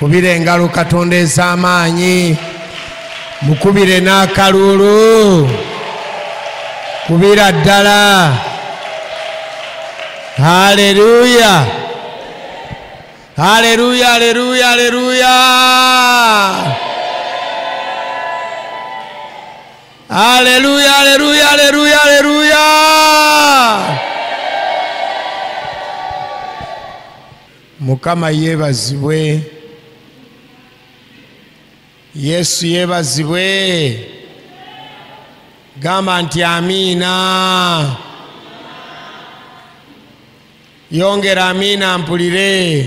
kubira engalo Katonda ez'amaanyi, mukubire n'akalulu, kubira ddala. Haleluya, haleluya, haleluya, haleluya, haleluya, haleluya, haleluya, haleluya. Mukama yeebazibwe, Yesu yeebazibwe. Gamba nti amiina. Yongera amiina mpulire.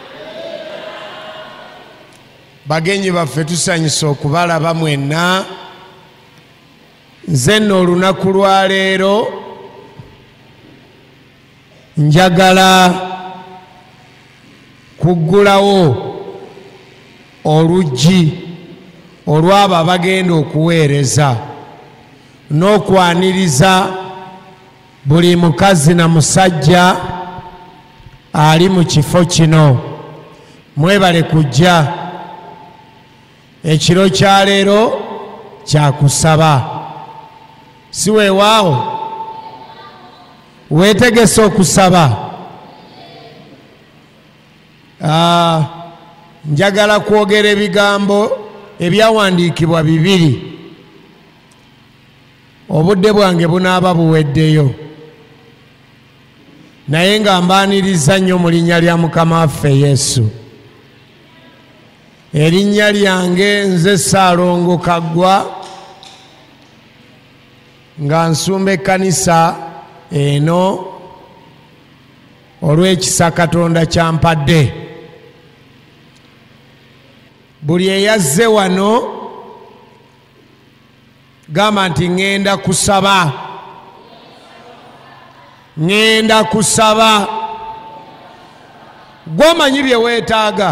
Bagenyi baffe tusanyusa okubalaba mwenna. Nze nno olunaku lwa leero njagala kuggulawo oluggi olw'abo abagenda okuweereza n'okwaniriza buli mukazi na musajja ali mu kifo kino. Mwebale kujja. Ekiro kya leero kya kusaba. Si weewaawo? Weetegese okusaba? Njagala kwogera ebigambo ebyawandiikibwa bibiri. Obudde bwange bunaaba buweddeyo, naye nga mbaaniriza nnyo mu linnya lya Mukama waffe Yesu. Erinnya lyange nze Ssaalongo Kaggwa, nga nsumba ekkanisa eno olw'ekisa Katonda kyampadde. Buli eyazze wano gamba nti ŋŋenda kusaba, ŋŋenda kusaba. Gw'omanyi bye weetaaga?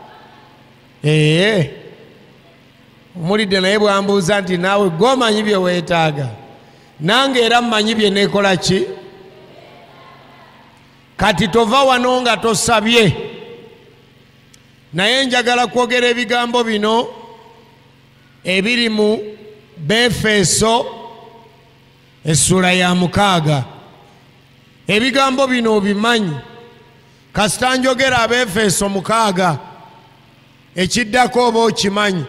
Omulidde naye bwambuuza nti naawe gw'omanyi bye weetaaga? Nange era mmanyi bye neekola ki? Kati tova wano nga tosabye. Naye njagala kwogera ebigambo bino ebiri mu Befeso essula ya 6. Ebigambo bino obimanyi. Kasita njogera Abefeso 6, ekiddako oba okimanyi.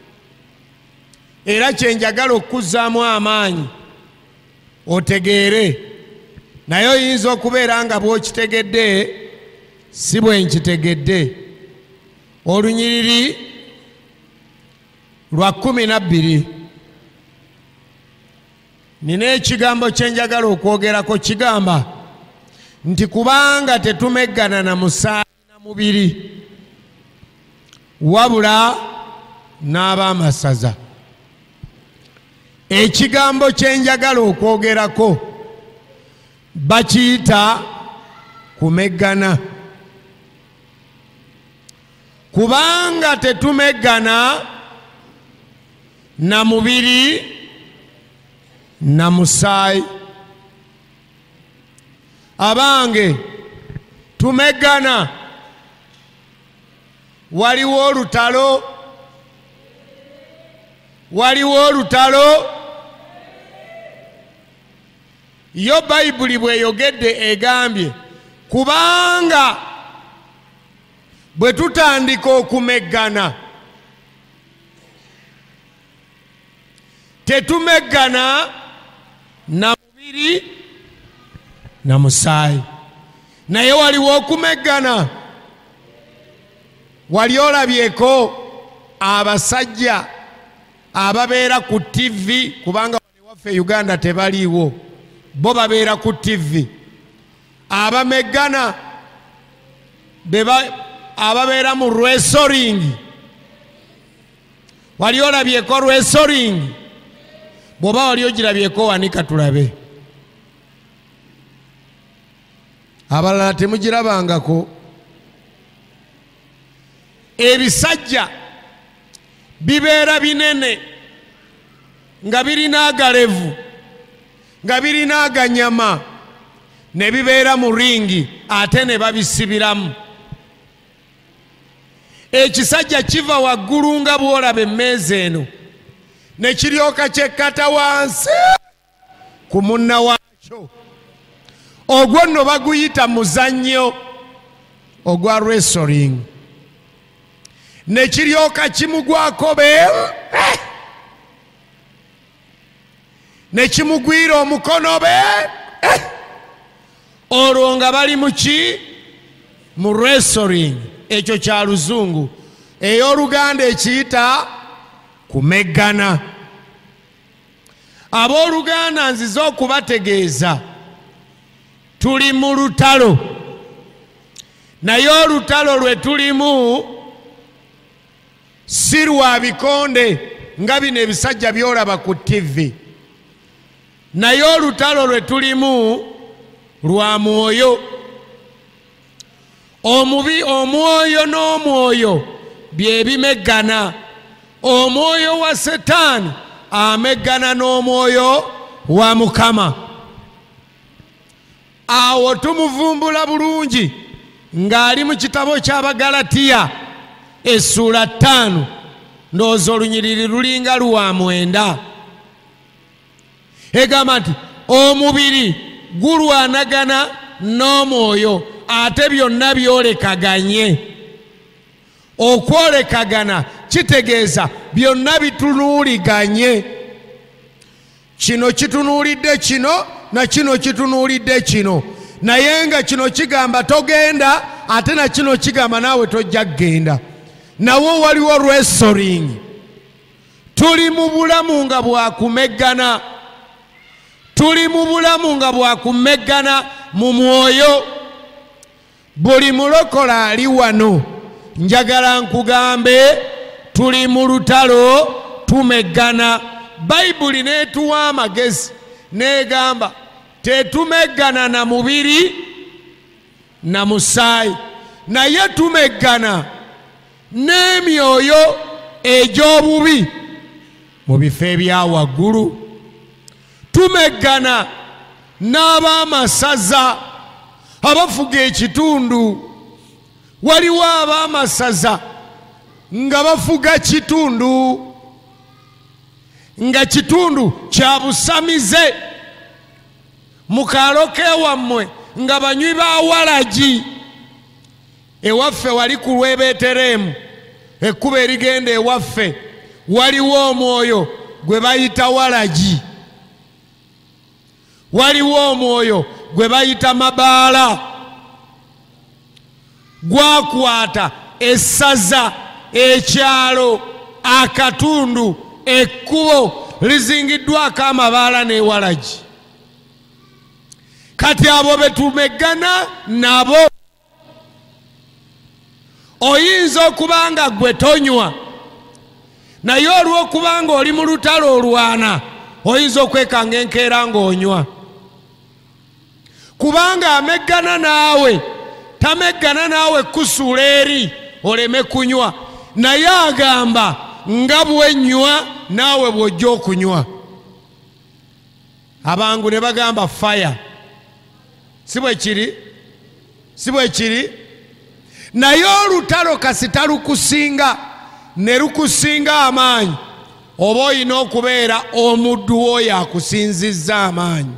Era kyenjagala okuzzaamu amaanyi otegeere. Naye oyinza okubeera nga bw'okitegedde si bwe nkitegedde. Olunyiriri lwa 12. Nina ekigambo kyenjagala okwogerako, kigamba nti kubanga tetumeggana na musaayi na mubiri, wabula n'ab'amasaza. Ekigambo kyenjagala okwogerako bakiyita kumeggana. Kubanga tetumeggana na mubiri na musaayi. Abange tumeggana. Waliwo olutalo, waliwo olutalo. Yo Bayibuli bweyogedde egambye kubanga bwe tutandika okumeggana, tetumeggana na mubiri na musaayi, naye waliwo okumeggana. Wali olabyeko abasajja ababeera ku TV, kubanga waffe Uganda tebaliiwo, bo babeera ku TV, abameggana ababeera mu wrestling. Wali olabyeko wrestling? Bw'oba wali ogirabyeko wanika tulabe. Abalala temugirabangako. Ebisajja bibeera binene nga birina agalevu, nga birina aganyama, ne bibeera mu ringi ate ne babisibiramu. ekisajja kiva waggulu nga bw'olaba emmeeza eno ne kiryoka kyekkata wansi ku munna waakyo. Ogwo nno baguyita muzannyo ogwa wrestling. Ne kiryoka kimugwako beeru ne kimugwira omukono olwo nga bali muki mu wrestling. Ekyo kya luzungu. Ey'oluganda ekiyita kumeggana. Abooluganda nziza okubategeeza tuli mu lutalo, naye olutalo lwe tulimu si lwa bikonde nga bino ebisajja byolaba ku TV, naye olutalo lwe tulimu lwa mwoyo. Omwoyo n'omwoyo bye bimeggana. Omwoyo wa Setaani ameggana n'omwoyo wa Mukama. Awo tumuvumbula bulungi ng'ali mu kitabo ky'Abagalatiya essula 5 ndowooza olunyiriri lulinga luwa 9. Egamba nti omubiri gulwanagana n'omwoyo ate byonna byolekaganye. Okwolekagana kitegeeza byonna bitunuuliganye. Kino kitunuulidde kino na kino kitunuulidde kino, naye nga kino kigamba togenda ate na kino kigamba naawe tojja kgenda. Nawo waliwo wrestling. Tuli mu bulamu nga bwakumeggana. Tuli mu bulamu nga bwakumeggana mu mwoyo. Buli mulokola ali wano njagala nkugambe tuli mu lutalo tumeggana. Bayibuli netuwa amagezi negamba tetumeggana na mubiri na musaayi, naye tumeggana n'emyoyo egy'obubi mu bifo ebya waggulu. Tumeggana n'abaamasaza abafuga ekitundu. Waliwo abaamasaza nga bafuga kitundu, nga kitundu kya busamize. Mu kaalo k'ewammwe nga banywi ba walagi. Ewaffe wali ku Lwebeeteremu, ekkubo erigenda ewaffe, waliwo omwoyo gwe bayita walagi. Waliwo omwoyo gwe bayita mabaala. Gwakwata essaza, ekyalo, akatundu, ekkubo lizingiddwako amabaala n'ewalagi. Kati abo betumeggana nabo. Oyinza okuba nga gwe tonywa, naye olw'okubanga oli mu lutalo olwana oyinza okwekanga enkeera ng'onywa. Kubanga ameggana naawe tameggana naawe kusuula eri oleme kunywa, naye agamba nga bwennywa naawe bw'ojja okunywa. Abangu ne bagamba fire. Si bwe kiri? Si bwe kiri? Naye olutalo kasita lukusinga ne lukusinga amaanyi, oba olina okubeera omuddu w'oyo akusinzizza amaanyi.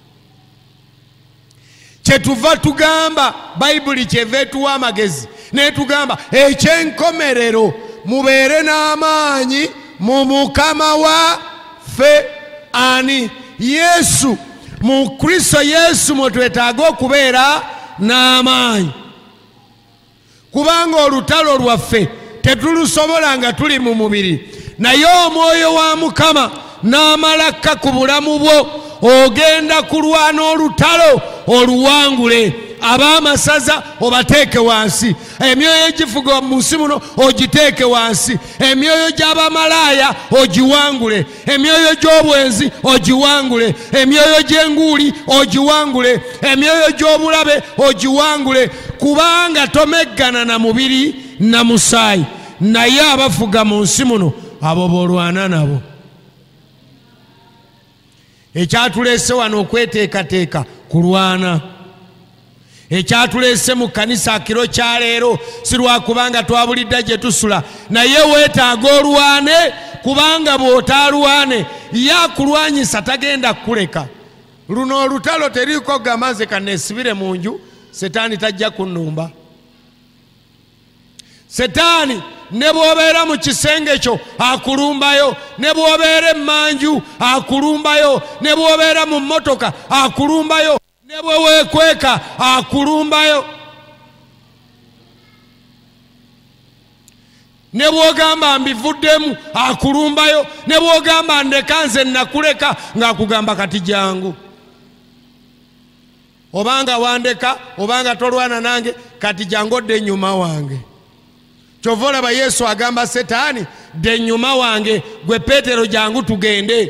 Kyetuva tugamba Bayibuli kyeva etuwa amagezi netugamba ekyenkomerero mubeere n'amaanyi mu Mukama waffe ani? Yesu. Mu Kristo Yesu mwe twetaaga okubeera n'amaanyi, kubanga olutalo lwaffe tetulusobola nga tuli mu mubiri, naye omwoyo wa Mukama n'amalakka ku bulamu bwo ogenda kulwana olutalo oluwangule. Abaamasaza obateeke wansi, emyoyo egifuga mu nsi muno ogiteeke wansi, emyoyo gy'abamalaaya ogiwangule, emyoyo gy'obwenzi ogiwangule, emyoyo gy'enguuli ogiwangule, emyoyo gy'obulabe ogiwangule, kubanga tomeggana na mubiri na musaayi. Naye abafuga mu nsi muno abo boolwana nabo. Ekyatuleese wano okweteekateeka kulwana. ekyatuleese mu kanisa kiro kya leero si lwakubanga twabulidda gye tusula, naye weetaaga olwane, kubanga bw'otaalwane yakulwanyisa tagenda kuleka. Luno olutalo teriiko gamaze kaneesibire mu nju, setaani tajja kunnumba. Setaani ne bw'obeera mu kisenge kyo akulumbayo, ne bw'obeera emmanju akulumbayo, ne bw'obeera mu mmotoka akulumbayo, ne bwe weekweka akulumbayo, ne bw'ogamba mbivuddemu akulumbayo, ne bw'ogamba ndeka nze nakuleka ng'akugamba kati jangu. Obanga wandeka obanga tolwana nange kati jangu odde ennyuma wange. Kyova olaba Yesu agamba Setaani dde ennyuma wange, gwe Peetero jangu tugende.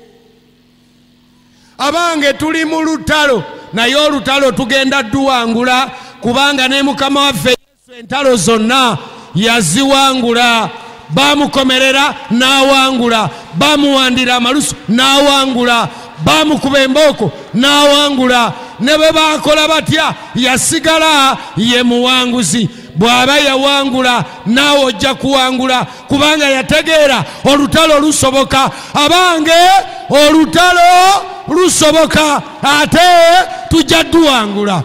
Abange tuli mu lutalo, naye olutalo tugenda duwangula, kubanga ne Mukama waffe Yesu entalo zonna yaziwangula. Bamukomerera n'awangula, bamuwandira amalusu n'awangula, bamukuba embooko n'awangula. Ne bwe baakola batya yasigala ye muwanguzi. Bw'aba yawangula naawe ojja kuwangula, kubanga yategeera olutalo lusoboka. Abange olutalo lusoboka, ate tujja duwangula.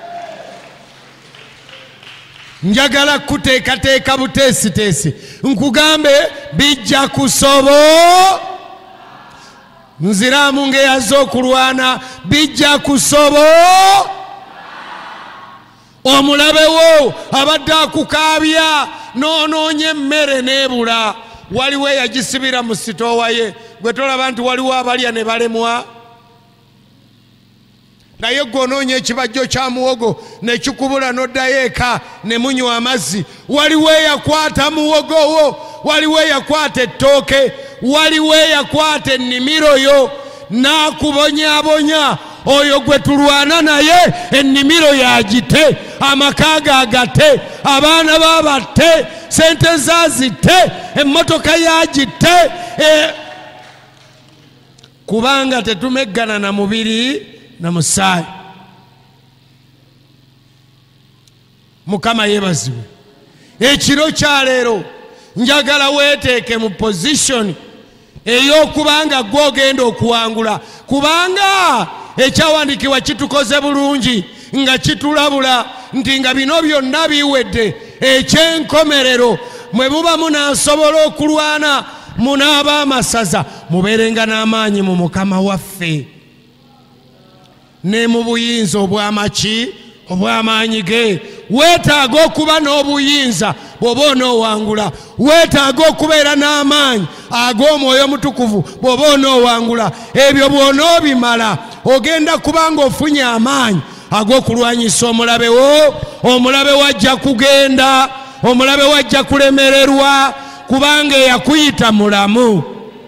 Njagala kuteekateeka buteesiteesi nkugambe bijja kusobo. Nziraamu ng'eyaze okulwana bijja kusobo. Omulabe wo abadde akukaabya n'onoonya emmere n'ebula, waliwo eyagisibira mu sitoowa ye, gwe tolaba nti waliwo abalya ne balemwa? Naye gwe onoonya ekibajjo kya muwogo ne kikubula n'oddayo eka ne munywa amazzi. Waliwo eyakwata muwogo wo, waliwo eyakwata ettooke, waliwo eyakwata ennimiro yo n'akubonyaabonya. Oyo gwe tulwana naye ennimiro yagite, amaka gagate, abaana babatte, sente zazitte, emmotoka yagite, kubanga tetumeggana na mubiri na musaayi. Mukama yeebazibwe. Ekiro kya leero njagala weeteeke mu position ey'okubanga gwe ogenda okuwangula, kubanga ekyawandiikibwa kitukoze bulungi nga kitulabula nti nga bino byonna biwedde, eky'enkomerero mwe muba munaasobola okulwana, munaaba amasaza, mubeerenga n'amaanyi mu Mukama waffe ne mu buyinza obw'amaki obw'amaanyi ge. Weetaaga okuba n'obuyinza bw'oba onoowangula, weetaaga okubeera n'amaanyi ag'Omwoyo Omutukuvu bw'oba onoowangula. Ebyo bw'onoobimala ogenda kubanga ofunye amaanyi ag'okulwanyisa omulabe wo. Omulabe wajja kugenda, omulabe wajja kulemererwa, kubanga eyakuyita mulamu.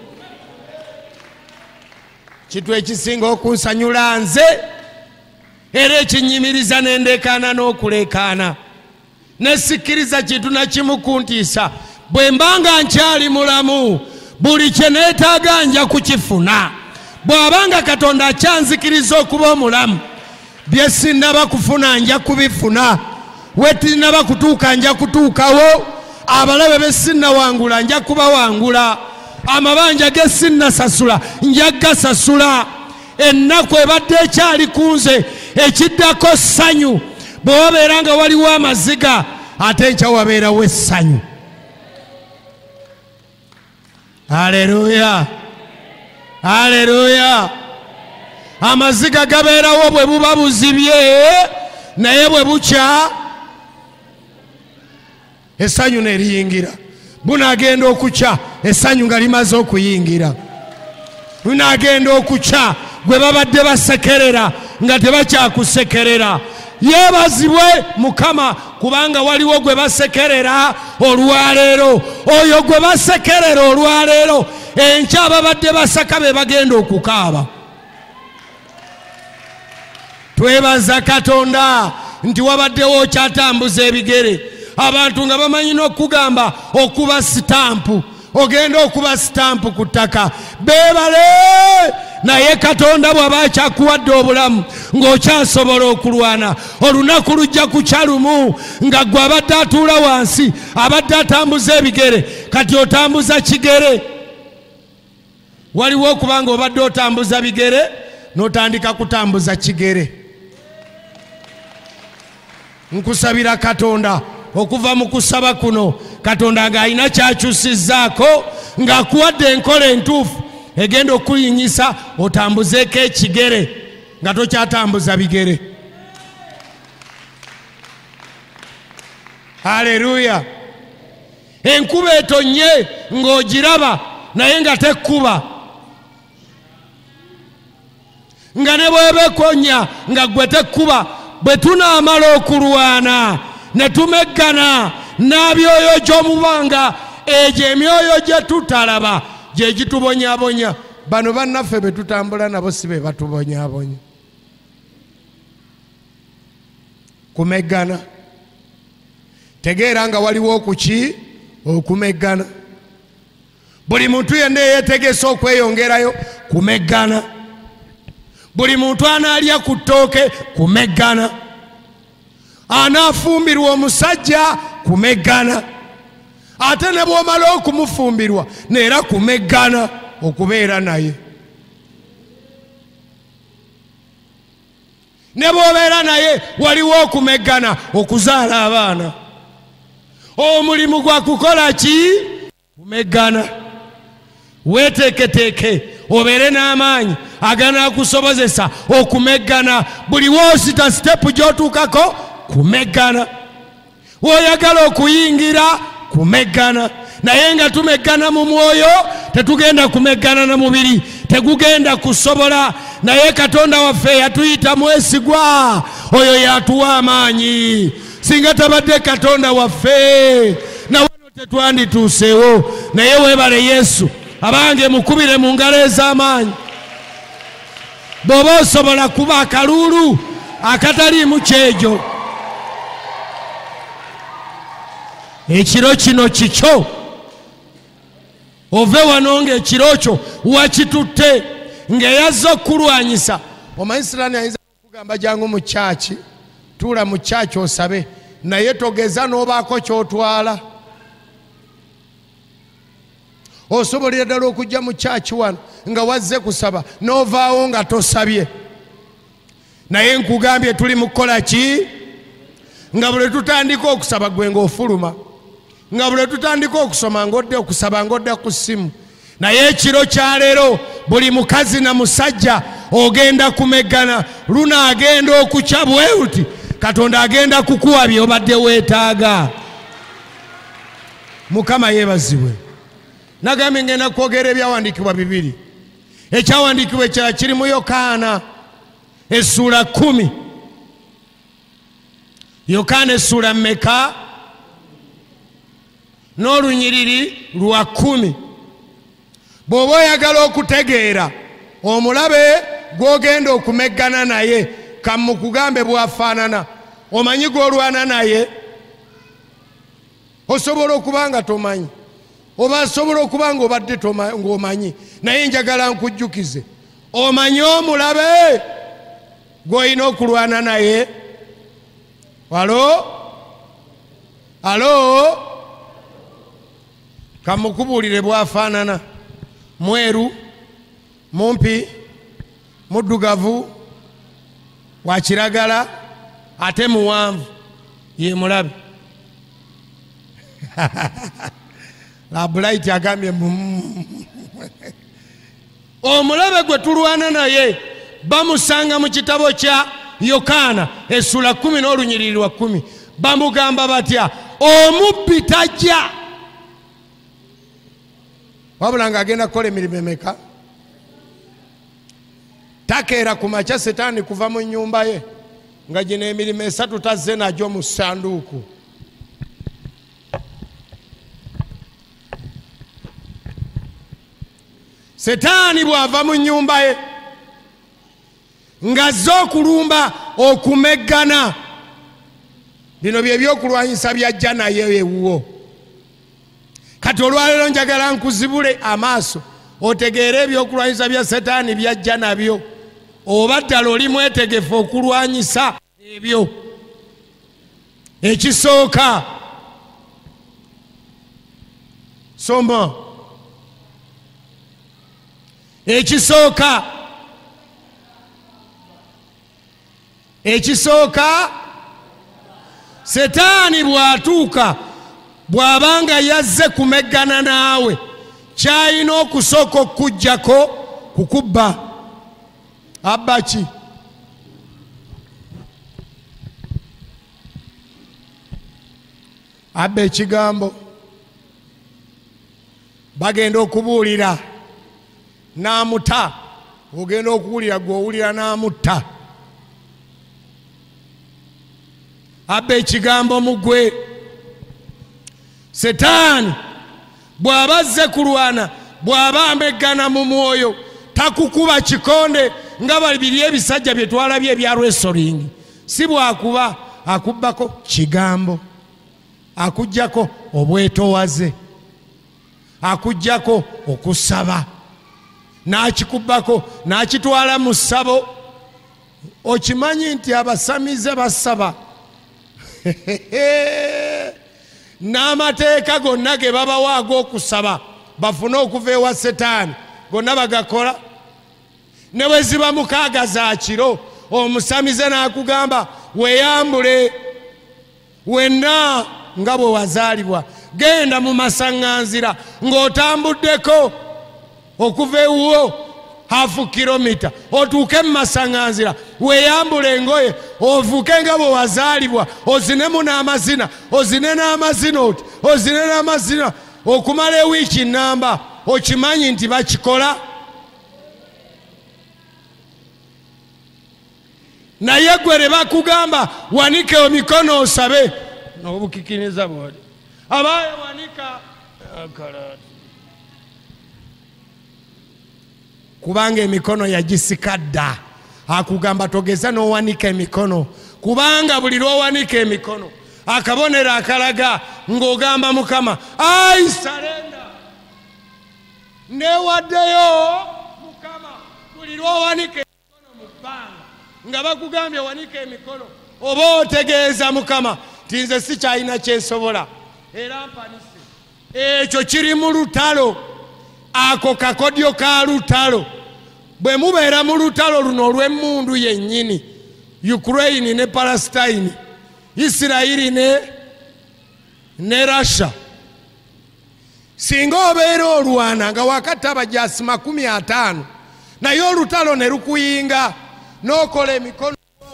Kitu ekisinga okunsanyula nze era ekinyimiriza n'endekaana n'okulekaana, nesikkiriza kintu na kimu kuntiisa. Bwe mbanga nkyali mulamu, buli kye neetaaga nja kukifuna. Bw'abanga Katonda akyanzikiriza okuba omulamu, bye sinnaba kufuna nja kubifuna, we tinnaba kutuuka nja kutuukawo, abalabe be sinnawangula nja kubawangula, amabanja ge sinnasasula nja gasasula. Ennaku ebadde ekyali kunze, ekiddako ssanyu. Bwe wabeera nga waliwo amaziga, ate enkya wabeerawo essanyu. Haleluya, haleluya. Amaziga gabeerawo bwe buba buzibye, naye bwe bukya essanyu ne liyingira. Bunaagenda okukya essanyu nga limaze okuyingira. Bunaagenda okukya gwe babadde basekerera nga tebakyakusekerera. Yeebazibwe Mukama, kubanga waliwo gwe basekerera olwaleero. Oyo gwe basekerera olwaleero, enkya ababadde basaka be bagenda okukaaba. Twebaza Katonda nti wabaddewo okyatambuza ebigere, abantu nga bamanyi n'okugamba okuba sitampu. Ogenda okuba sitampu ku ttaka. Beebale naye Katonda bw'aba akyakuwadde obulamu ng'okyasobola okulwana, olunaku lujja kukya lumu nga ggwe abadde atuula wansi, abadde atambuza ebigere, kati otambuza kigere. Waliwo okubanga obadde otambuza bigere n'otandika kutambuza kigere. Nkusabira Katonda okuva mu kusaba kuno, Katonda ng'alina kyakyusizzaako, ng'akuwadde enkola entuufu egenda okuyinyisa otambuzeeko ekigere nga tokyatambuza bigere. Haleluya. Enkuba etonye ng'ogiraba naye nga tekkuba, nga ne bw'eba ekonya nga ggwe tekkuba. Bwe tunaamala okulwana ne tumeggana n'abyoyo gy'omubanga, egyo emyoyo gye tutalaba gye gitubonyaabonya. Bano bannaffe be tutambula nabo si be batubonyaabonya. Kumeggana, tegeera nga waliwo okuki okumeggana. Buli muntu yenna yeetegese okweyongerayo, kumeggana. Buli muntu anaalya ku ttooke, kumeggana. Anaafumbirwa omusajja, kumeggana. Ate ne bw'omala okumufumbirwa neera kumeggana okubeera naye. Ne bw'obeera naye waliwo okumeggana okuzaala abaana. Omulimu gwa kukola ki? Kumeggana. Weeteeketeeke obeere n'amaanyi aganaakusobozesa okumeggana. Buli woosita sitepu gy'otuukako, kumeggana. W'oyagala okuyingira, kumeggana. Naye nga tumeggana mu mwoyo, tetugenda kumeggana na mubiri, tegugenda kusobola. Naye Katonda waffe yatuyita mwesigwa, oyo yatuwa amaanyi. Singa tabadde Katonda waffe na wano tetwandituuseewo. Naye weebale Yesu, abange mukubire mu ngalo ez'amaanyi. Bw'oba osobola kuba akalulu akataliimu kyejo, ekiro kino kikyo, ove wano ng'ekiro kyo wakitutte ng'eyazza okulwanyisa. Omayisiraani ayinza okugamba jangu mu kyaki, tuula mu kyaki osabe, naye togeza n'obaako ky'otwala. Osobolera ddala okujja mu kyaki wano nga wazze kusaba n'ovaawo nga tosabye. Naye nkugambye tuli mu kukola ki? Nga buli tutandika okusaba gwe ng'ofuluma, nga buli tutandika okusoma ng'odde okusaba ng'odde ku ssimu. Naye ekiro kya leero buli mukazi na musajja ogenda kumeggana. Lunaagenda okukya bwe luti, Katonda agenda kukuwa by'obadde weetaaga. Mukama yeebazibwe. Nagambye ngenda kwogera ebyawandiikibwa bibiri. Ekyawandiikibwa ekirala kiri mu Yokaana essuula 10. Yokaana essuula mmeka? N'olunyiriri lwa 10. Bw'oba oyagala okutegeera omulabe gw'ogenda okumeggana naye, kamukugambe bw'afaanana, omanyi gw'olwana naye, osobola okuba nga tomanyi, oba asobola okuba nga obadde ng'omanyi, naye njagala nkujjukize, omanyi omulabe gw'olina okulwana naye. Alo? Alo? Kamukubuulire bw'afaanana: mweru, mumpi, muddugavu, wa kiragala, ate muwanvu. Ye mulabe. Labulaiti agambye omulabe gwe tulwana naye bamusanga mu kitabo kya Yokaana essuula 10 n'olunyiriri lwa 10. Bamugamba batya? Omubbi tajja wabula ng'agenda kukola emirimu emeka? Takeera ku makya Setaani kuva mu nnyumba ye nga gino emirimu 3 tazze nagyo mu ssanduuku. Setaani bw'ava mu nnyumba ye ng'azze okulumba okumeggana, bino bye byokulwanyisa byajja naye ewuwo. Kati olwaleero njagala nkuzibule amaaso otegeere ebyokulwanyisa bya Setaani byajja nabyo, oba ddala oli mwetegefu okulwanyisa ebyo. Ekisooka, soma. Ekisooka, Setaani bw'atuuka, bw'abanga yazze kumeggana naawe, kyalina okusooka okujjako kukubba. Abba ki? Abba ekigambo. Bagenda okubuulira n'amutta, ogenda okuwulira gw'owulira n'amutta. Abba ekigambo mu ggwe. Setaani bw'aba azze kulwana, bw'aba ameggana mu mwoyo, takukuba kikonde nga babiri ebisajja bye twalabye ebya wrestling. Si bw'akuba, akubbako kigambo, akuggyako obwetoowaze, akuggyako okusaba, n'akikubbako n'akitwala mu ssabo. Okimanyi nti abasamize basaba. N'amateeka gonna ge babawa ag'okusaba bafune okuva ewa Setaani gonna bagakola. Ne bwe ziba 6 za kiro, omusamize n'akugamba weeyambule wenna nga bwe wazaalibwa, genda mu masaŋŋanzira ng'otambuddeko okuva ewuwo 1/2 kilomita otuuke mu masaŋŋanzira, weeyambule engoye ovuke nga bwe wazaalibwa, ozinemu n'amazina, ozine n'amazina oti, ozine n'amazina okumala ewiiki nnamba. Okimanyi nti bakikola? Naye gwe le bakugamba wanike emikono osabe, n'obukikiniza bw'oli abaaye wanika akalati, kubanga emikono yagisika dda. Akugamba togeza n'owanika emikono, kubanga buli lw'owanika emikono akabonero akalaga ng'ogamba Mukama, ai sarenda, newaddeyo Mukama. Buli lw'owanika emikono mu bbanga nga bakugambye wanika emikono, oba otegeeza Mukama ti nze sikyalina kyensobola era mpanise. Ekyo kiri mu lutalo, ako kakodyo ka lutalo. Bwe mubeera mu lutalo luno olw'emmundu yennyini, Ukraine ne Palestine, Isirayiri ne Russia, singa obeera olwana nga wakati abajaasi 50, naye olutalo ne lukuyinga n'okola emikono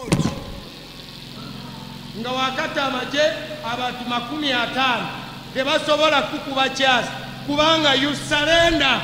nga wakati amagye abantu 50 tebasobola kukuba kyasi, kubanga you surrender.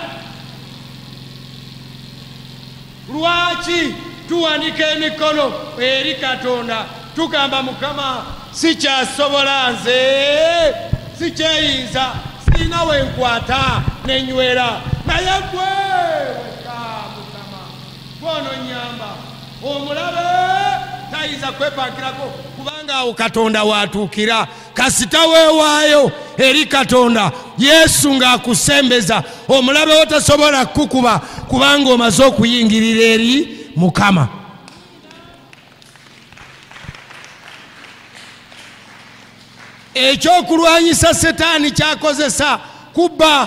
Lwaki tuwanika emikono eri Katonda tugamba Mukama sikyasobola, nze sikyeyinza, sirina wenkwata nenywera, naye gwe weka Mukama gw'ononyamba. Omulabe tayinza kwepankirako, kubanga awo Katonda watuukira. Kasita weewaayo eri Katonda, Yesu ng'akusembeza, omulabe wo tasobola kukuba, kubanga omaze okuyingirira eri Mukama. Ekyokulwanyisa Setaani kyakozesa kubba.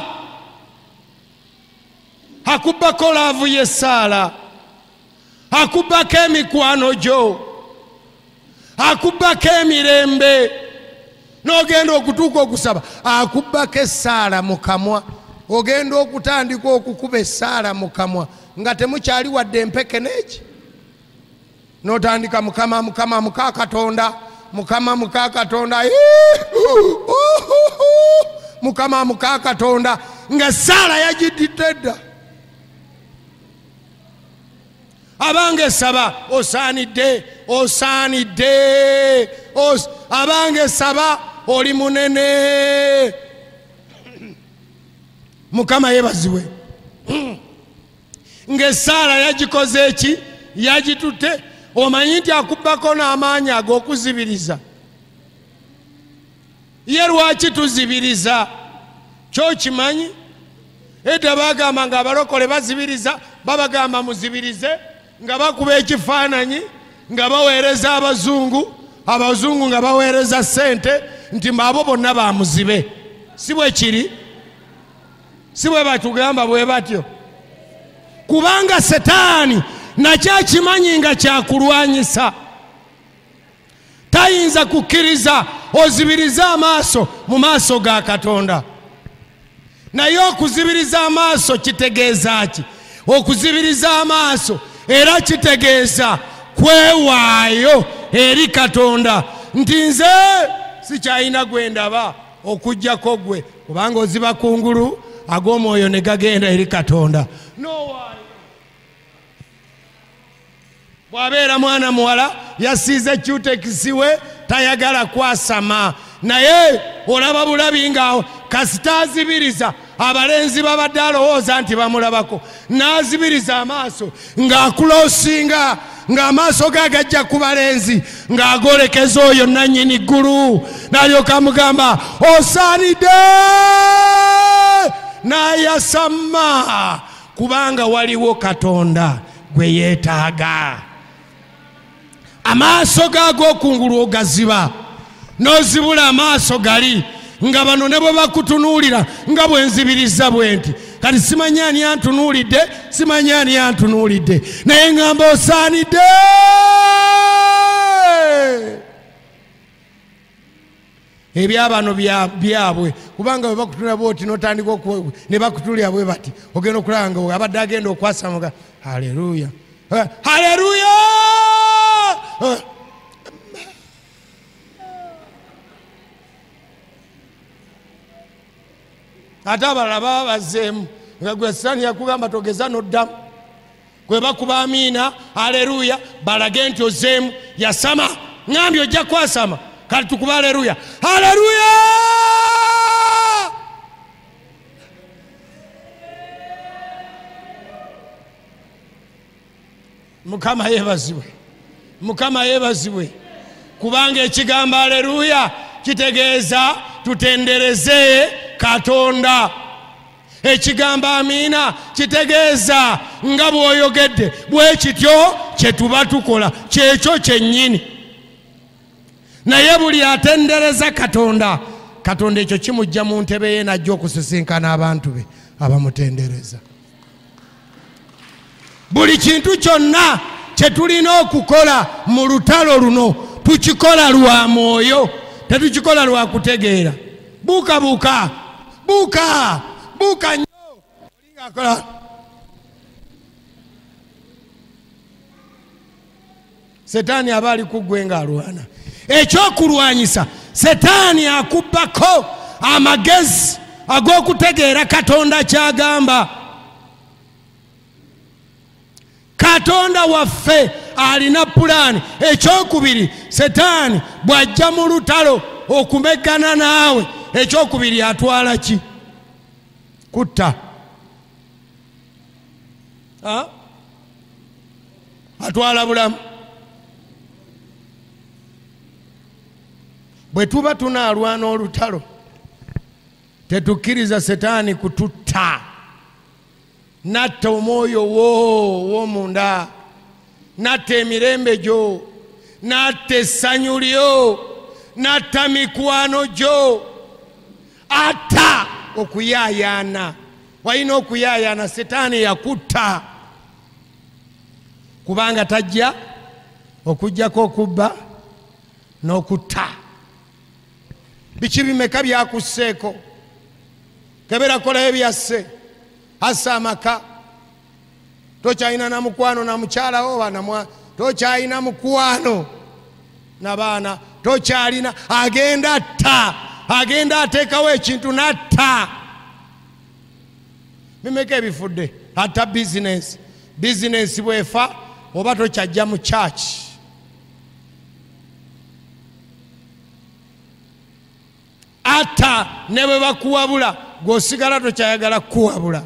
Akubbako laavu y'essaala, akubbako emikwano gyo, akubbako emirembe, n'ogenda okutuuka okusaba akubbako essaala mu kamwa. Ogenda okutandika okukuba essaala mu kamwa nga temukyali wadde empeke n'eki, n'otandika Mukama Mukama muka Katonda, Mukama muka Katonda, Mukama muka Katonda, nga essaala yagiddidde dda. Abange saba osaanidde, osaanidde, abange saba oli munene. Mukama yebaziwe. Ng'essaala yagikoze eki? Yagitutte. Omanyi nti akubbako n'amaanyi ag'okuzibiriza. Ye lwaki tuzibiriza? Kyo kimanyi? Edda bagamba nga abalokole bazibiriza babagamba muzibirize nga bakuba ekifaananyi nga baweereza abazungu nga baweereza ssente nti abo bonna bamuzibe. Si bwe kiri? Si bwe batugamba bwe batyo? Kubanga Setaani nakyo akimanyi nga kyakulwanyisa. Tayinza kukkiriza ozibiriza amaaso mu maaso ga Katonda. Naye okuzibiriza amaaso kitegeeza ki? Okuzibiriza amaaso era kitegeeza kwewaayo eri Katonda nti nze sikyalina gwe ndaba okuggyako gwe, kubanga oziba kungulu ag'omwoyo ne gagenda eri Katonda. Nowaayo bw'abeera mwana muwala yasiize cutekisi we tayagala kwasama, naye olaba bulabi nga kasita azibiriza abalenzi babadde alowooza nti bamulabako, n'azibiriza amaaso ng'akuloosinga ng'amaaso ge agajja ku balenzi ng'agolekeza oyo nannyini ggulu, n'alyoka amugamba osaanidde, n'ayasama kubanga waliwo Katonda gwe yeetaaga. Amaaso g'ag'okungulu ogaziba, n'ozibula amaaso gali nga bano ne bwe bakutunuulira nga bwe nzibiriza bwe nti kati simanyi ani antunuulidde, simanyi ani antunuulidde, naye ngamba osaanidde. Ebyabano byabwe kubanga bwe bakutunula bwoti n'otandika ne bakutulira bwe bati ogenda okulaba nga abadde agenda okwasamuga. Haleluya, haleluya. Ate abalala baba bazzeemu nga gwe Setaani yakugamba togeza n'oddamu, gwe bakuba amiina haleluya balage nti ozzeemu, yasama ngambye ojja kwasama, kati tukuba haleluya, haleluya. Mukama yeebazibwe, Mukama yeebazibwe, kubanga ekigambo haleluya kitegeeza tutendereze Katonda. Ekigambo amiina kitegeeza nga bw'oyogedde bwe kityo kye tuba tukola, kyekyo kyennyini. Naye buli atendereza Katonda, Katonda ekyo kimujja mu ntebe ye n'ajja okusisinkana abantu be abamutendereza. Buli kintu kyonna kye tulina okukola mu lutalo luno tukikola lwa mwoyo, tetukikola lwa kutegeera. Buuka buuka buuka buuka nnyo olinga akola. Setaani aba ali ku ggwe ng'alwana. Ekyokulwanyisa Setaani akubbako amagezi ag'okutegeera Katonda kyagamba. Katonda waffe alina pulaani. Ekyokubiri, Setaani bw'ajja mu lutalo okumeggana naawe, ekyokubiri atwala ki? Kutta. Atwala bulamu. Bwe tuba tunaalwana olutalo tetukkiriza Setaani kututta. Natta omwoyo w'omunda, natta emirembe gyo, natta essanyu lyo, natta mikwano gyo, atta okuyaayaana. Walina okuyaayaana, Setaani yakutta, kubanga tajja okujjako okubba n'okutta. Biki bimeka byakusseeko? Kebera kola ebyasse, assa amaka. Tokyalina na mukwano na mukyalawo bana, tokyalina mukwano na baana, tokyalina. Agenda atta, agenda ateekawo ekintu n'atta. Bimeka ebifudde? Atta bizinesi. Bizinesi bwefa oba tokyajja mu church. Atta ne bwe bakuwabula gwosigala tokyayagala kuwabula.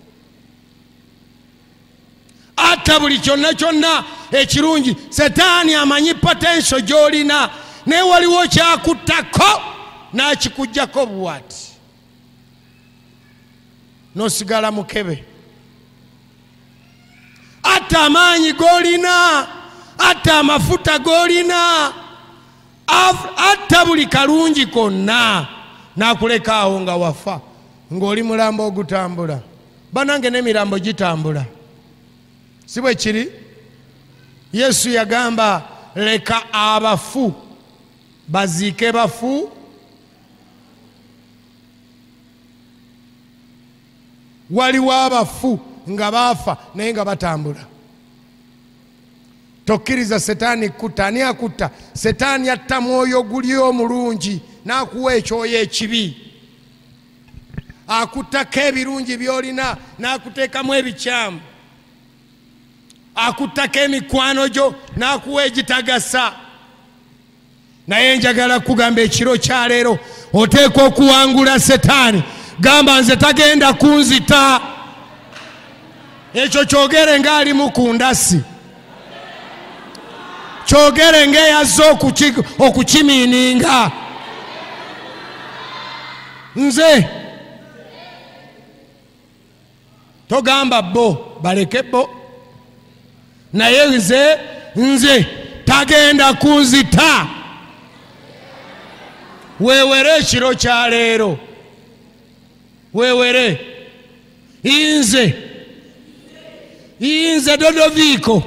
Atta buli kyonna kyonna ekirungi. Setaani amanyi potential gy'olina, naye waliwo kyakuttako n'akikuggyako bw'ati. n'osigala mukebe. Atta amaanyi g'olina, atta amafuta g'olina, atta buli kalungi konna, n'akuleka awo nga wafa, ng'oli mulambo ogutambula. Banange n'emirambo gitambula. Si bwe kiri? Yesu yagamba leka abafu baziike bafu. Waliwo abafu nga baafa naye nga batambula. Tokkiriza Setaani kutta. Ani akutta? Setaani atta mwoyo guli omulungi n'akuwa ekyoyo ekibi. Akuttako ebirungi by'olina n'akuteekamu ebikyamu. Akuttako emikwano gyo n'akuwa egitagasa. Naye njagala kugamba ekiro kya leero oteekwa okuwangula Setaani. Gamba nze tagenda kunzita. Ekyo kyogere ng'ali mu kundasi. Kyogere ng'eyazze okukimiininga. Nze togamba bo, baleke bo. Naye nze tagenda kunzita. Weewere ekiro kya leero. Weewere. Inze Dodoviko.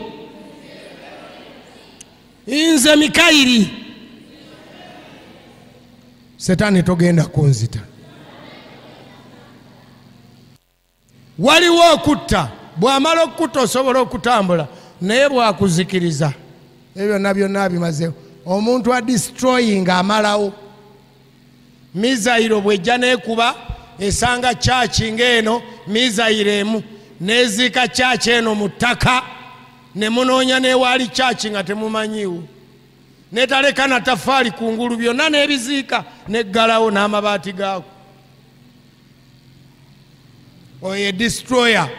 Inze Mikairi. Setaani togenda kunzita. Waliwo okutta. Bw'amala okutta osobola okutambula. Naye bw'akuzikiriza ebyo byonna bimazeewo. Omuntu adistroying amalawo. Mizayiro bw'ejja n'ekuba esanga chachi ng'eno mizayiro emu n'eziika chachi eno mu ttaka ne munoonya n'ewaali chachi nga temumanyiwo. Netaleka na tafaali kungulu byonna n'ebiziika n'eggalawo n'amabaati gaako. Oyo destroyer.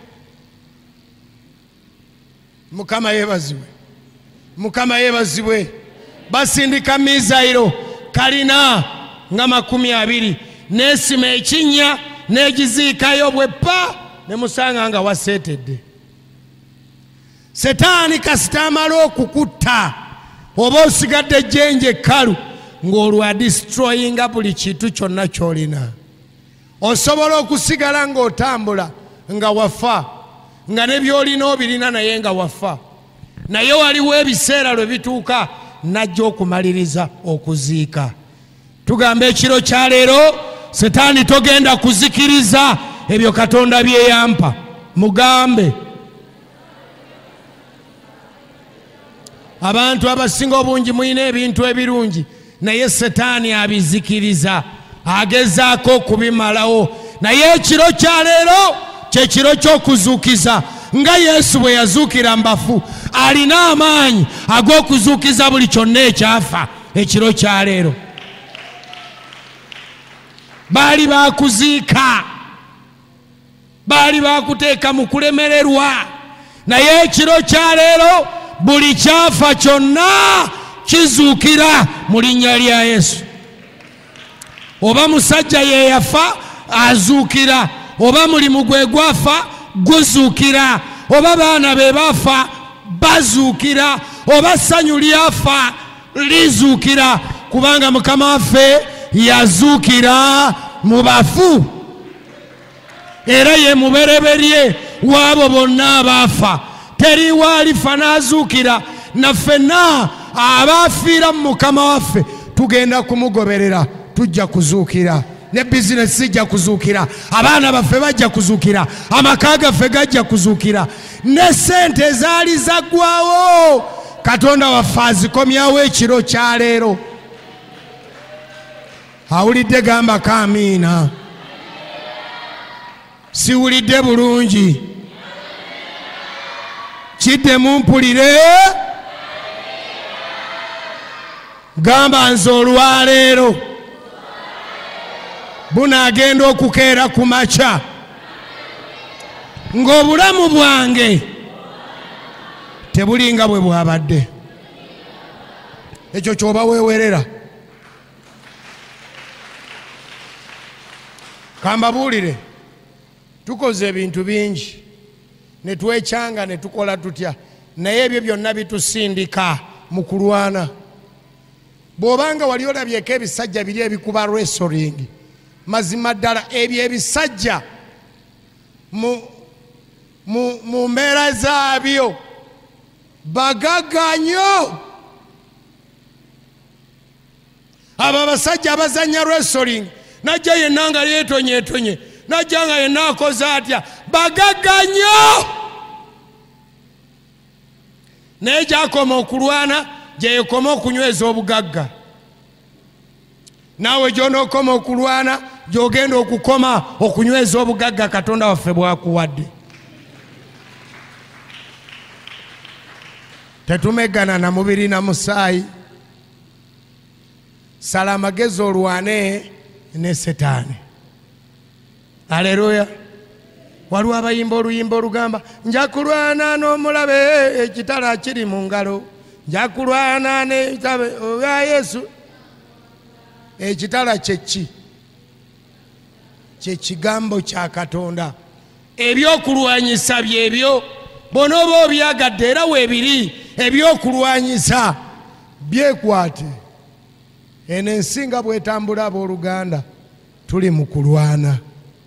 Mukama yeebazibwe. Mukama yeebazibwe. Basindika mizayiro kalina nga 20 n'esima ekinnya n'egiziikayo bweppa ne musanga nga waseetedde. Setaani kasita amala okukutta oba osigadde ejjenje ekkalu ng'olwa destroyinga buli kintu kyonna ky'olina. Osobola okusigala ng'otambula nga wafa, nga ne by'olina obirina naye nga wafa. Naye waliwo ebiseera lwe bituuka najja okumaliriza okuziika. Tugamba ekiro kya leero Setaani togenda kuzikiriza ebyo Katonda bye yampa. Mugambe. Abantu abasinga obungi muyina ebintu ebirungi naye Setaani abizikiriza, agezaako okubimalawo. Naye ekiro kya leero kye kiro ky'okuzuukiza. Nga Yesu bwe yazuukira mbafu, alina amaanyi ag'okuzuukiza buli kyonna ekyafa ekiro kya leero. Baali bakuziika, baali bakuteeka mu kulemererwa, naye ekiro kya leero buli kyafa kyonna kizuukira mu linnya lya Yesu. Oba musajja ye yafa azuukira, oba mulimu gwe gwafa guzuukira, oba baana be bafa bazuukira, oba ssanyu lyafa lizuukira, kubanga Mukama waffe yazuukira mu bafu era ye mubereberye w'abo bonna abaafa. Teriwo alifa n'azuukira. Naffenna abaafiira mu Mukama waffe tugenda kumugoberera, tujja kuzuukira. Ne bizinesi zijja kuzuukira, abaana baffe bajja kuzuukira, amaka gaffe gajja kuzuukira, ne ssente ezaali zaggwawo Katonda waffe azikomyawo ekiro kya leero. Awulidde gamba kaamiina. Siwulidde bulungi. Kidde mumpulire. Gamba nze olwaleero bunaagenda okukeera ku makya ng'obulamu bwange tebulinga bwe bwabadde. Ekyo ky'oba weewerera. Kambabuulire, tukoze ebintu bingi ne twechanga ne tukola tutya naye ebyo byonna bitusindika mu kulwana. Bw'obanga wali olabyeko ebisajja biri ebikuba wrestling, mazima ddala ebyo ebisajja mu mbeera zaabyo bagagga nnyo. Abo abasajja abazannya wrestling najja yenna nga yeetonyeetonye, najja nga yenna akoze atya, bagagga nnyo. Naye gyakoma okulwana gyekoma okunyweza obugagga. Naawe gy'onookoma okulwana gy'ogenda okukoma okunyweza obugagga Katonda waffe bw'akuwadde. Tetumeggana na mubiri na musaayi. Sala amagezi olwane ne Setaani. Aleluya. Waliwo abayimba oluyimba olugamba nja kulwana n'omulabe ekitala kiri mu ngalo, nja kulwana n'ekitabe oya Yesu. Ekitala kyeki? Kye kigambo kya Katonda. Ebyokulwanyisa byebyo bonoba obyagadde era weebiri. Ebyokulwanyisa byekwate. Eno ensinga bwetambula abooluganda tuli mu kulwana.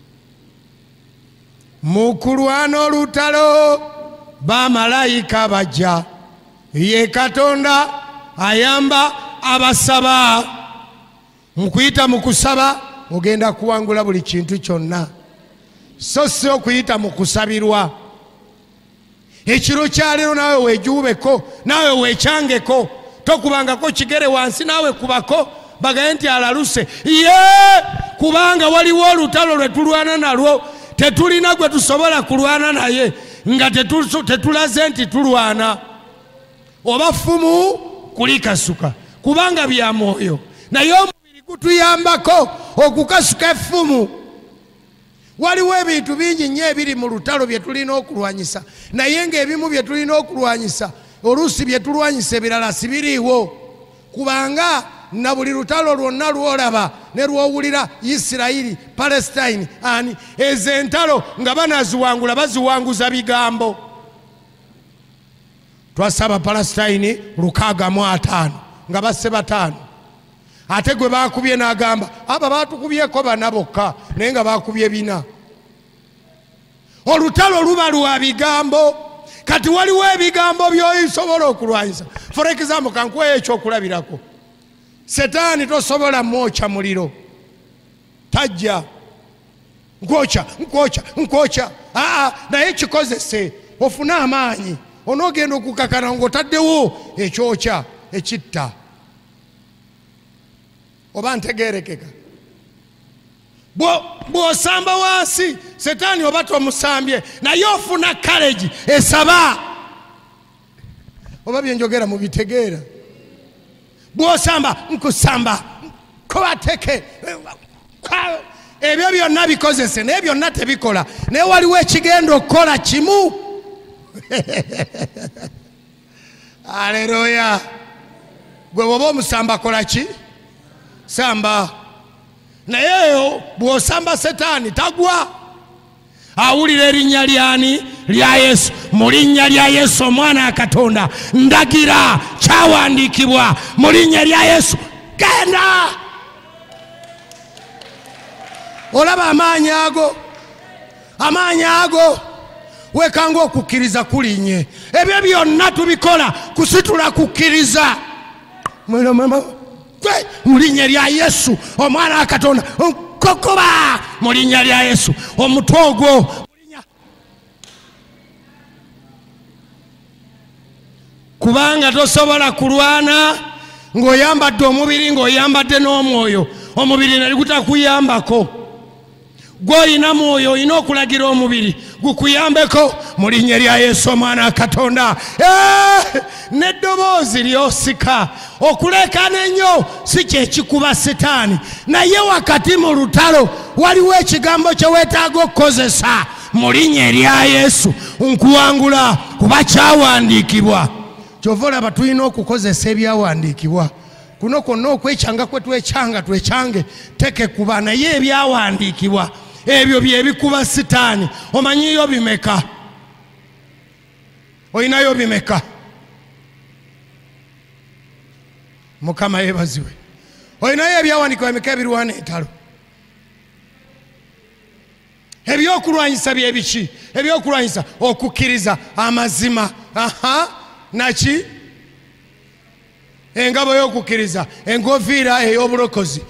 Mu kulwana olutalo bamalayika bajja. Ye Katonda ayamba abasaba. Mu kuyita mu kusaba ogenda kuwangula buli kintu kyonna, so si okuyita mu kusabirwa. Ekiro kyaleero naawe weejuubeko, naawe weekyangeko, tokubangako kigere wansi, naawe kubako bagaye nti alaluse. Kubanga waliwo olutalo lwe tulwana nalwo, tetulina gwe tusobola kulwana naye nga tetulaze nti tulwana. Oba ffumu kulikasuka kubanga bya mwoyo, naye omubiri gutuyambako okukasuka effumu. Waliwo ebintu bingi nnyo ebiri mu lutalo bye tulina okulwanyisa, naye ng'ebimu bye tulina okulwanyisa oluusi bye tulwanyisa ebirala sibiriiwo. Kubanga na buli lutalo lwonna lwolaba ne lwowulira Isirayiri, Palestine, ezo entalo nga banaziwangula baziwanguza bigambo. Twasaba Palestine 605 nga basse 5. Ate gwe bakubye n'agamba aba batukubyeko bana bokka naye nga bakubye 4. Olutalo luba lwa bigambo. Kati waliwo ebigambo by'oyisobola okulwanyisa. For example, kankuwa ekyokulabirako. Setaani tosobola mwokya muliro. Tajja. Nkwocha. Naye kikozese ofune amaanyi. Onoogenda okukakana ng'otaddewo ekyokya ekitta. Oba ntegeerekeka. Bw'osamba wansi Setaani oba tomusambye naye ofuna kaleji esaba. Oba byenjogera mubitegeera. Bw'osamba nkusamba kubateke. Ebyo byonna bikozese naye byonna tebikola. Naye waliwo ekigenda okukola kimu. Aleluya. Gwe bw'oba omusamba kola ki? Samba. Naye bw'osamba Setaani tagwa. Awulira erinnya lyani? Lya Yesu. Mu linnya lya Yesu omwana wa Katonda ndagira kyawandiikibwa mu linnya lya Yesu genda. Olaba amaanyi ago wekanga okukkiriza kulinye. Ebyo byonna tubikola kusitula kukkiriza. Mu linnya lya Yesu omwana wa Katonda nkokoba mu linnya lya Yesu omutwe ogwo. Kubanga tosobola kulwana ng'oyambadde omubiri ng'oyambadde n'omwoyo. Omubiri nali gutakuyambako. Gw'olina mwoyo olina okulagira omubiri gukuyambeko mu linnya lya Yesu omwana wa Katonda. N'eddoboozi ly'osika okulekana ennyo si kye kikuba Setaani, naye wakati mu lutalo waliwo ekigambo kye weetaaga okukozesa mu linnya lya Yesu nkuwangula kuba kyawandiikibwa. Kyova olaba tulina okukozesa ebyawandiikibwa. Kuno kwonna okwekyanga kwe twecyange teke kuba naye ebyawandiikibwa ebyo bye bikuba sitaani. Omanyiyo bimeka? Oyinayo bimeka? Mukama yebaziwe. Oyinayo ebyawandiikibwa bimeka ebirwana entalo? Ebyokulwanyisa bye biki? Ebyokulwanyisa okukkiriza, amazima, naki? Engabo y'okukkiriza, engoviira ey'obulokozi,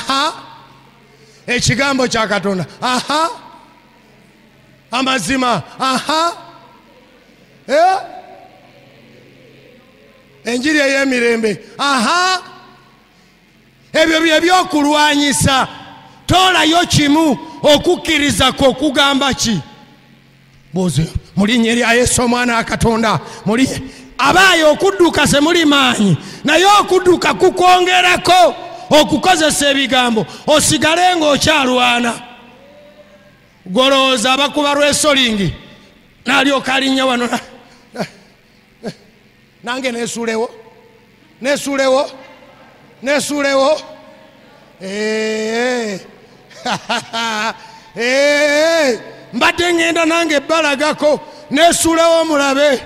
ekigambo kya Katonda, amazima, enjiri ey'emirembe, ebyo bye byokulwanyisa. Toolayo kimu. Okukkiriza kwo kugamba ki? Mu linnya erya Yesu omwana wa Katonda, abaayo okudduka se muli maanyi, naye okudduka kukwongerako okukozesa ebigambo, osigale ng'okyalwana. Golowooza abakuba lwesolingi n'alyoka alinnya wano nange neesuulewo. Mbadde ngenda nange balagako neesuulewo mulabe.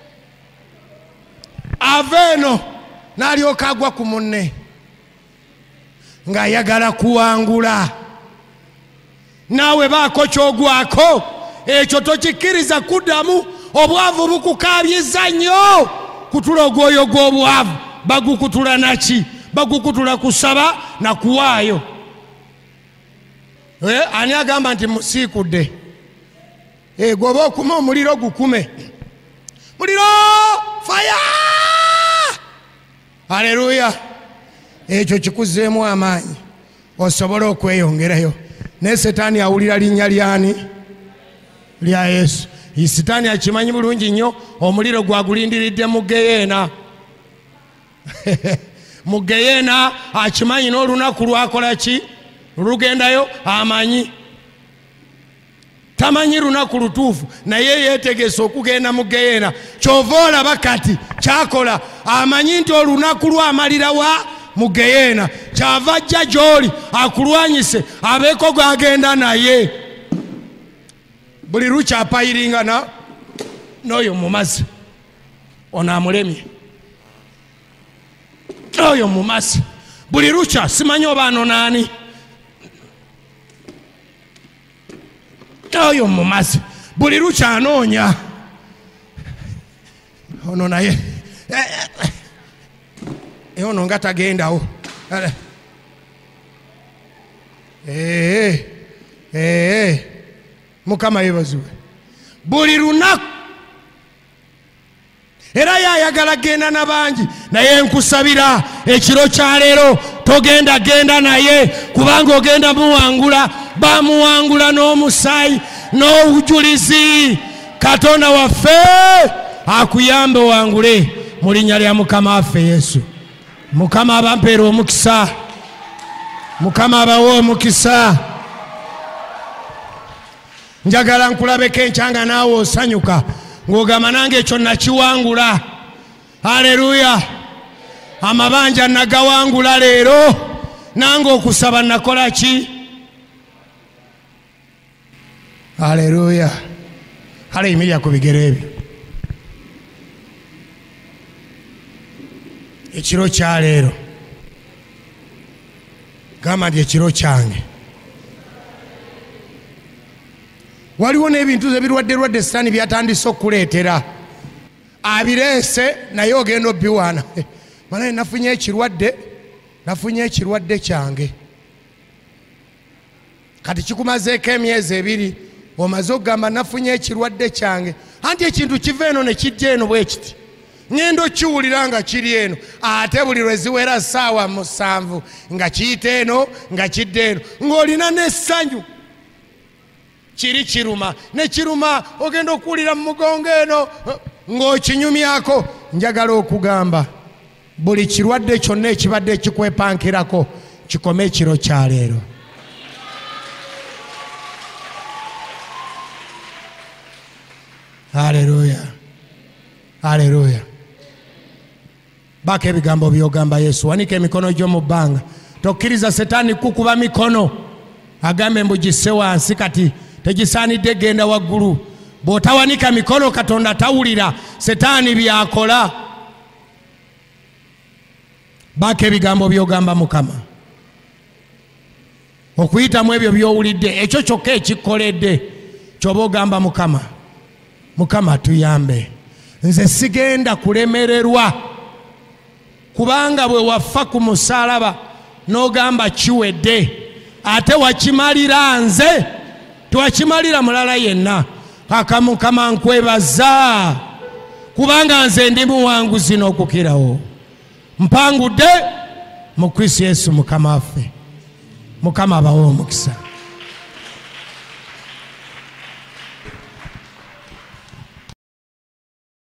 Ava eno n'alyoka agwa ku munne ng'ayagala kuwangula. Naawe baako ky'ogwako, ekyo tokikkiriza kuddamu. Obwavu bukukaabyiza nnyo. Kutula ogwoyo gw'obwavu bagukutula naki? Bagukutula kusaba na kuwaayo. Ani agamba nti musiikudde? Gwoba okuma omuliro gukume. Muliro! Fire! Haleluya! Ekyo kikuzeemu amaanyi osobola okweyongerayo. Ne Setaani awulira linnya lyani? Lya Yesu. Setaani akimanyi bulungi nnyo. Omuliro gwagulindiridde mu Geyeena. Mu Geyeena akimanyi n'olunaku lwakola ki? Lugendayo amanyi. Tamanyi lunaku lutuufu, naye yeetegese okugenda mu Geyeena. Kyova olaba kati kyakola. Amanyi nti olunaku lwamalira wa? Mu Geyeena. Kyava ajja gy'oli akulwanyise, abeeko gw'agenda naye. Buli lukyapayiringana n'oyo mu mazzi, ono amulemye. Oyo mu mazzi buli lukya simanyi oba ano naani. Oyo mu mazzi buli lukya anoonya. Ono naye ono nga tagendawo. Mukama yebaziwe. Buli lunaku era yayagala genda na bangi, naye nkusabira ekiro kya leero togenda genda naye, kubanga ogenda muwangula. Bamuwangula n'omusaayi n'obujulizi. Katonda waffe akuyambe wangule mu linnya lya Mukama waffe Yesu. Mukama abampeera omukisa. Mukama abawe omukisa. Njagala nkulabeko enkyanga naawe osanyuka ng'ogamba nange ekyo nakiwangula. Haleluya! Amabanja nagawangula leero, nange okusaba nakola ki? Haleluya! Kale yimirira ku bigero ebyo. Ekiro kya leero gamba nti ekiro kyange. Waliwo n'ebintu ebirwadde Setaani byatandise okuleetera. Abireese naye ogenda obbiwaana. Manaye nafunye ekirwadde kyange. Kati kikumazeeko emyezi 2 omaze okugamba nafunye ekirwadde kyange. Anti ekintu kiva eno ne kijja eno bwe kiti. Ngendo okiwulira nga kiri eno, ate buli lwe ziwera ssaawa 7 nga kiyita eno nga kidda eno, ng'olina n'essanyu. Kiri kiruma ne kiruma, ogenda okuwulira mu mugongo eno ng'okinyumyako. Njagala okugamba buli kirwadde kyonna ekibadde kikwepankirako kikome ekiro kya leero. Haleluya! Haleluya! Baka ebigambo by'ogamba Yesu. Wanika emikono gyo mu bbanga. Tokkiriza Setaani kukuba mikono. agambe mbugisse wansi kati tegisaanidde genda waggulu. Bw'otawanika mikono Katonda tawulira, Setaani byakola. Baako ebigambo by'ogamba Mukama, okuyitamu ebyo by'owulidde, ekyo kyokka ekikoledde ky'oba ogamba Mukama. Mukama tuyambe, nze sigenda kulemererwa, kubanga bwe waffa ku musaalaba n'ogamba kiwedde, ate wakimalira nze, tewakimalira mulala yenna. Kaka Mukama nkwebaza, kubanga nze ndi muwanguzi n'okukirawo. Mpangudde mu Kristo Yesu Mukama waffe. Mukama abawe omukisa.